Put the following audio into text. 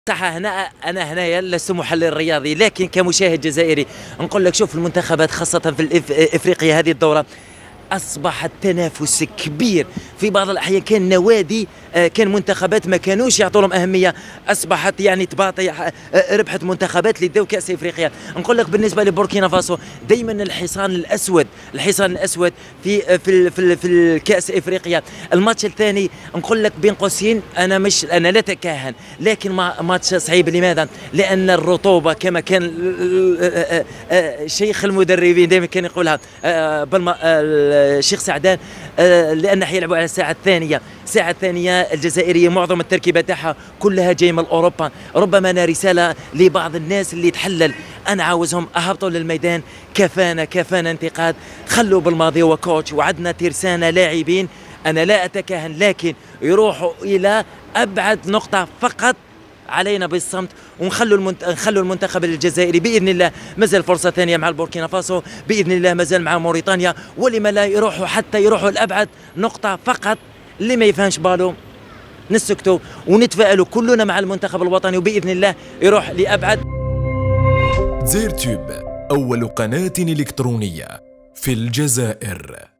صح. انا هنايا لست محلل رياضي، لكن كمشاهد جزائري نقول لك شوف المنتخبات خاصه في افريقيا هذه الدوره اصبح التنافس كبير. في بعض الاحيان كان نوادي كان منتخبات ما كانوش يعطوا لهم اهميه، اصبحت يعني تباطي ربحت منتخبات لذو كاس افريقيا. نقول لك بالنسبه لبوركينا فاسو دائما الحصان الاسود في الكاس افريقيا. الماتش الثاني نقول لك بين قوسين انا لا اتكهن، لكن ماتش صعيب. لماذا؟ لان الرطوبه كما كان شيخ المدربين دائما كان يقولها الشيخ سعدان، لان حيلعبوا على الساعه الثانيه الجزائريه معظم التركيبه تاعها كلها جايه من اوروبا. ربما انا رساله لبعض الناس اللي تحلل، انا عاوزهم اهبطوا للميدان، كفانا انتقاد، خلوا بالماضي وكوتش وعندنا ترسانه لاعبين. انا لا اتكهن، لكن يروحوا الى ابعد نقطه. فقط علينا بالصمت ونخلوا المنتخب الجزائري باذن الله مازال فرصه ثانيه مع البوركينا فاسو، باذن الله مازال مع موريتانيا، ولما لا يروحوا لابعد نقطه. فقط اللي ما يفهمش بالو نسكتوا ونتفائلوا كلنا مع المنتخب الوطني، وباذن الله يروح لابعد. زيرتوب، اول قناه الكترونيه في الجزائر.